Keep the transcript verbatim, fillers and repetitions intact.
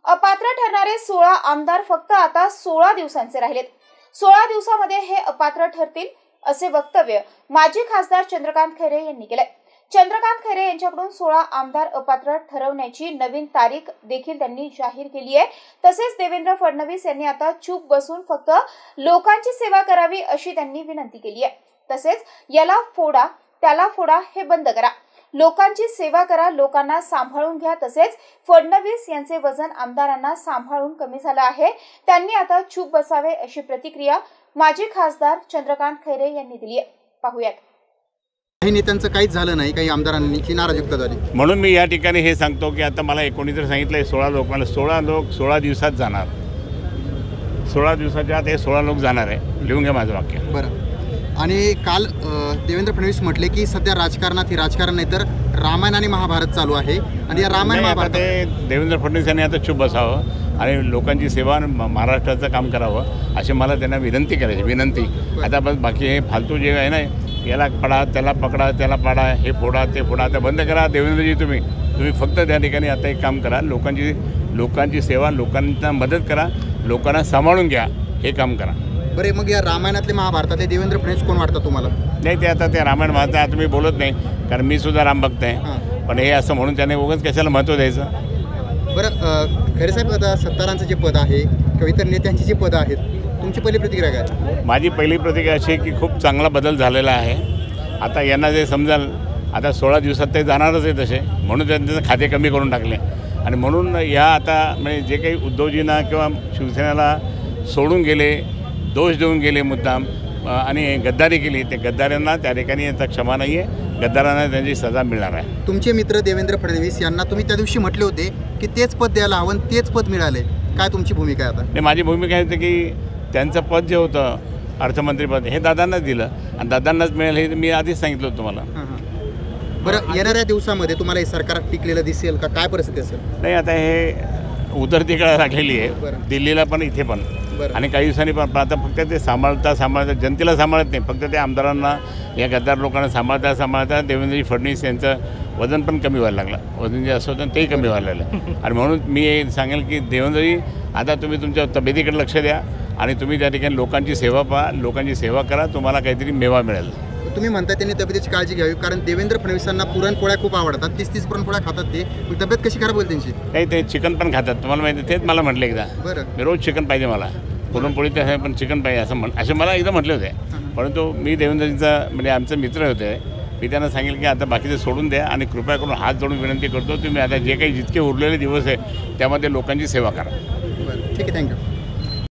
अपात्र ठरणारे सोळा आमदार फक्त आता सोळा दिवसांचे राहिलेत। सोळा दिवसांमध्ये हे अपात्र ठरतील असे वक्तव्य माजी खासदार चंद्रकांत खैरे यांनी केले। चंद्रकांत खैरे यांच्याकडून सोळा आमदार अपात्र ठरवण्याची नवीन तारीख देखील त्यांनी जाहीर केली आहे। तसेच देवेंद्र फडणवीस यांनी आता चूप बसून फक्त लोकांची सेवा करावी अशी त्यांनी विनंती केली आहे। तसेच याला फोडा त्याला फोडा हे बंद करा, लोकांची सेवा करा, लोकांना सांभाळून घ्या। तसेच फडणवीस यांचे वजन आमदारांना सांभाळून कमी झालं आहे, त्यांनी आता चूप बसावे अशी प्रतिक्रिया माजी खासदार चंद्रकांत खैरे यांनी दिली आहे। पाहूयात। काही नेत्यांचं काहीच झालं नाही, काही आमदारांनी की नाराज व्यक्त झाली, म्हणून मी या ठिकाणी हे सांगतो की आता मला एकोणीस सांगितलंय सोळा लोकांना सोळा लोक सोळा दिवसात जाणार, सोळा दिवसाच्या आत हे सोळा लोक जाणार आहे। लिहून घ्या माझं वाक्य। बरं। आणि काल देवेंद्र फडणवीस म्हटले की सध्या राजकारणात ही राजकारण नाही तर रामायण आणि महाभारत चालू आहे आणि या रामायण महाभारत ते देवेंद्र फडणवीस यांनी आता चूप बसावं आणि लोकांची सेवा महाराष्ट्राचं काम करावं अशी मला त्यांना विनंती करायची विनंती। आता बस बाकी हे फालतू जे आहे ना, याला पडा त्याला पकडा त्याला पाडा हे फोडा ते फोडा आता बंद करा। देवेंद्रजी तुम्ही तुम्ही फक्त त्या ठिकाणी आता एक काम करा, लोकांची लोकांची सेवा, लोकांना मदत करा, लोकांना सांभाळून घ्या, हे काम करा। बरे, मग या रामायणातले महाभारतातले देवेंद्र फडणवीस कोण वाटतं तुम्हाला? नाही, ते आता ते रामायण महाभारत आता मी बोलत नाही, कारण मी सुद्धा राम भक्त आहे, पण हे असं म्हणून त्याने उगाच कशाला महत्त्व द्यायचं। बरं, खैरे साहेब, आता सत्तारांचं जे पद आहे किंवा इतर नेत्यांची जी पदं आहेत, तुमची पहिली प्रतिक्रिया काय? माझी पहिली प्रतिक्रिया अशी की खूप चांगला बदल झालेला आहे। आता यांना जे समजाल आता सोळा दिवसात ते जाणारच आहे तसे, म्हणून त्यांचे खाते कमी करून टाकले आणि म्हणून या आता म्हणजे जे काही उद्धवजींना किंवा शिवसेनेला सोडून गेले, दोष देऊन गेले मुद्दाम आणि गद्दारी केली, ते गद्दारांना त्या ठिकाणी आता क्षमा नाही आहे, गद्दारांना त्यांची सजा मिळणार आहे। तुमचे मित्र देवेंद्र फडणवीस यांना तुम्ही त्या दिवशी म्हटले होते की तेच पद द्यायला हवं, तेच पद मिळाले, काय तुमची भूमिका आहे आता? नाही, माझी भूमिका होती की त्यांचं पद जे होतं अर्थमंत्रीपद हे दादांनाच दिलं आणि दादांनाच मिळेल हे मी आधीच सांगितलं होतं तुम्हाला। बरं, येणाऱ्या दिवसामध्ये तुम्हाला हे सरकार टिकलेलं दिसेल का, काय परिस्थिती असेल? नाही, आता हे उतरती कळा लागलेली आहे, दिल्लीला पण इथे पण, आणि काही दिवसांनी पण आता फक्त ते सांभाळता सांभाळता जनतेला सांभाळत नाही, फक्त ते आमदारांना या गद्दार लोकांना सांभाळता सांभाळता देवेंद्रजी फडणवीस यांचं वजन पण कमी व्हायला लागलं, वजन जे असं होतं तेही कमी व्हायला लागलं आणि म्हणून मी सांगेल की देवेंद्रजी आता तुम्ही तुमच्या तब्येतीकडे लक्ष द्या आणि तुम्ही त्या ठिकाणी लोकांची सेवा पहा, लोकांची सेवा करा, तुम्हाला काहीतरी मेवा मिळेल। तुम्ही म्हणता त्यांनी तब्येतीची काळजी घ्यावी, कारण देवेंद्र फडणवीसांना पुरणपोळ्या खूप आवडतात, तीस तीस पुरणपोळ्या खातात ते, तब्येत कशी खराब होईल त्यांची? नाही, ते चिकन पण खातात, तुम्हाला माहिती, तेच मला म्हटलं एकदा। बरं, मी रोज चिकन पाहिजे मला, पुरणपोळी तर आहे पण चिकन पाहिजे असं म्हण असे मला एकदा म्हटले होते, परंतु मी देवेंद्रजींचा म्हणजे आमचे मित्र होते, मी त्यांना सांगेल की आता बाकीचे सोडून द्या आणि कृपया करून हात जोडून विनंती करतो, तुम्ही आता जे काही जितके उरलेले दिवस आहे त्यामध्ये लोकांची सेवा करा। बरं, ठीक आहे, थँक्यू।